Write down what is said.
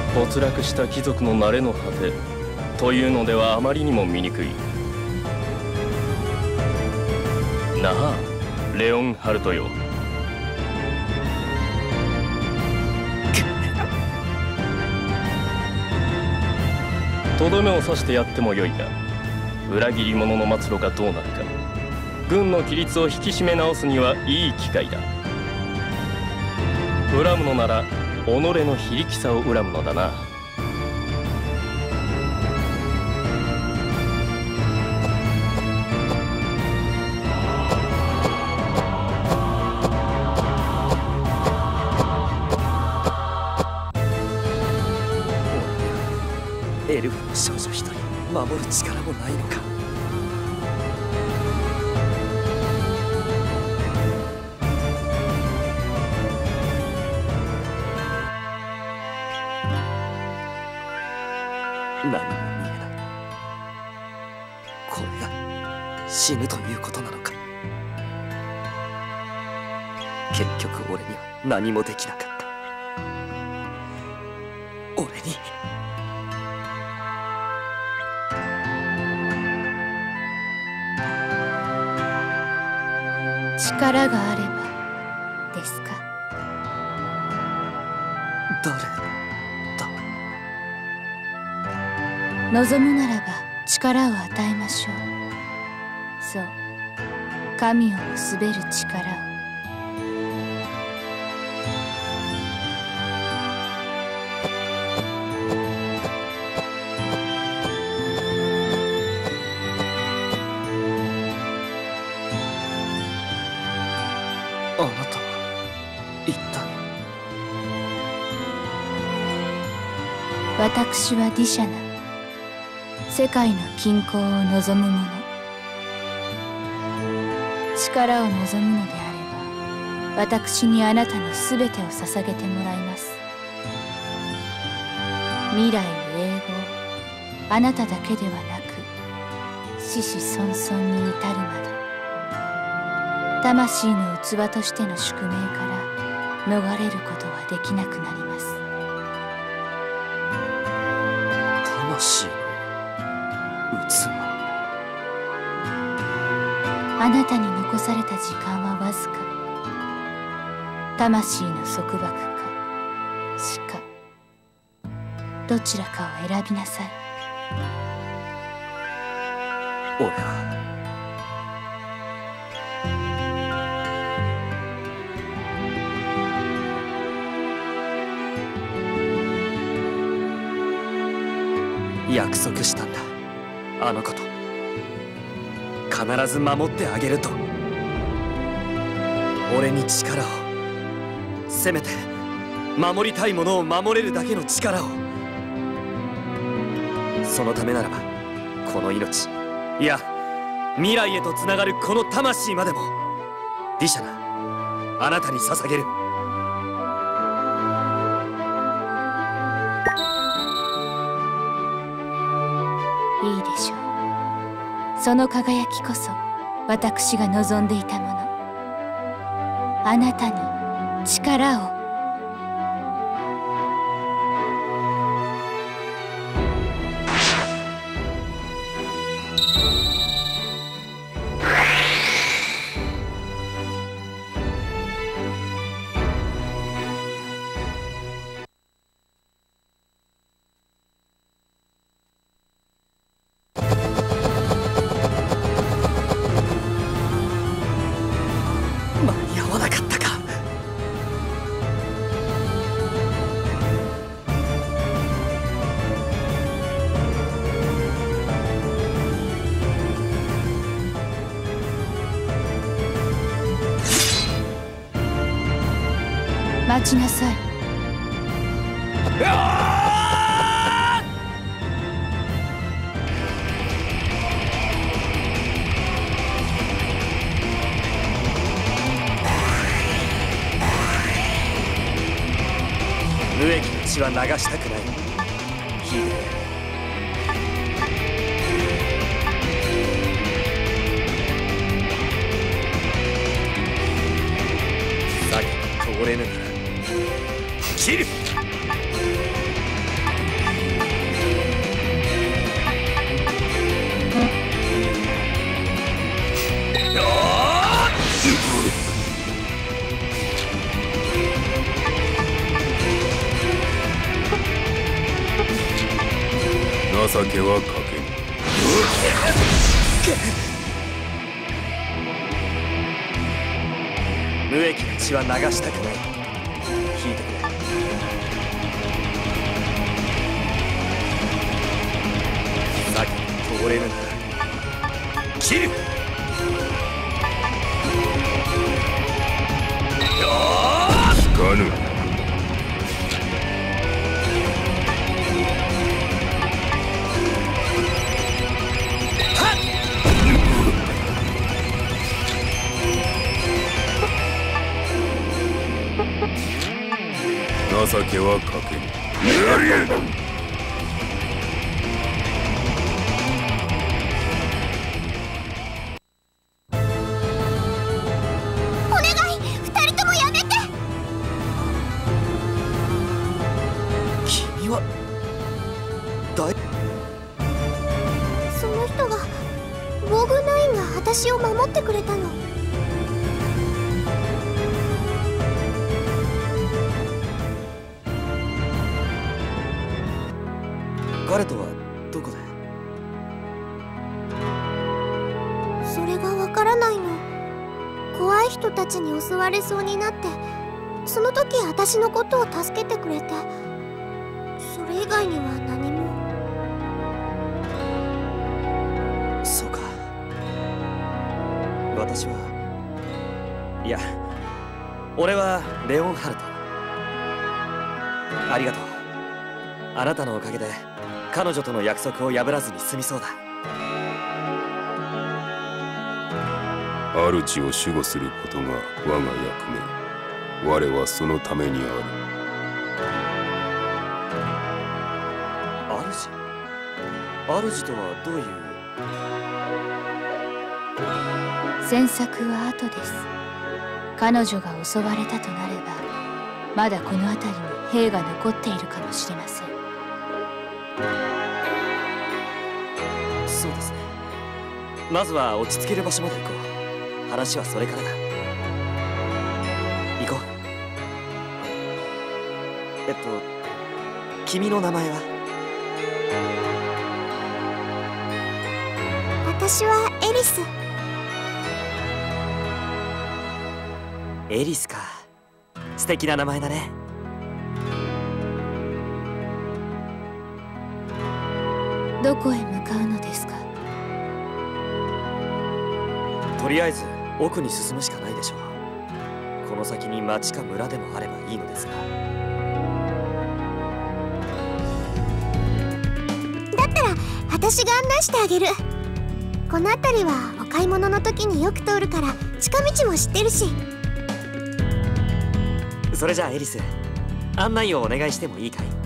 没落した貴族の慣れの果てというのではあまりにも醜い。なあ、レオンハルトよ。とどめを刺してやってもよいが、裏切り者の末路がどうなるか、軍の規律を引き締め直すにはいい機会だ。恨むのなら己の非力さを恨むのだな。 エルフの少女一人守る力もないのか。何も見えない。これが死ぬということなのか。結局俺には何もできなかった。俺に力があればですか。 誰だ。 望むならば力を与えましょう。そう、神を結べる力を。 あなたは一体。 私はディシャナ、世界の均衡を望む者。力を望むのであれば、私にあなたのすべてを捧げてもらいます。未来永劫、あなただけではなく、子々孫々に至るまで。魂の器としての宿命から逃れることはできなくなります。 魂の器。 あなたに残された時間はわずか。魂の束縛か死か、どちらかを選びなさい。 俺は約束したんだ、あの子と。必ず守ってあげると。俺に力を、せめて守りたいものを守れるだけの力を。そのためならばこの命、いや未来へとつながるこの魂までもディシャナ、あなたに捧げる。 いいでしょう。その輝きこそ私が望んでいたもの。あなたに力を。 間に合わなかったか。 待ちなさい。 無益な血は流したくない。ヒール。避けて通れぬなら切る。 情けはかけぬ。 無益な血は流したくない。聞いてくれ。先に通れるなら切る。 聞かぬ。情けはかけぬ。やりえ。 お願い、二人ともやめて。 君はその人が防具ナインが私を守ってくれたの。 彼とはどこで？ それがわからないの。怖い人たちに襲われそうになって、その時私のことを助けてくれて、それ以外には何も。 そうか。私はいや、俺はレオンハルト。ありがとう。あなたのおかげで彼女との約束を破らずに済みそうだ。 主を守護することが我が役目。我はそのためにある。 主とはどういう？ 詮索は後です。彼女が襲われたとなれば、まだこの辺りに兵が残っているかもしれません。 そうですね。まずは落ち着ける場所まで行こう。話はそれからだ。行こう。君の名前は？ 私はエリス。 エリスか。素敵な名前だね。 どこへ向かうのですか？ とりあえず奥に進むしかないでしょう。この先に町か村でもあればいいのですが。 だったら私が案内してあげる。この辺りはお買い物の時によく通るから近道も知ってるし。 それじゃあエリス、案内をお願いしてもいいかい？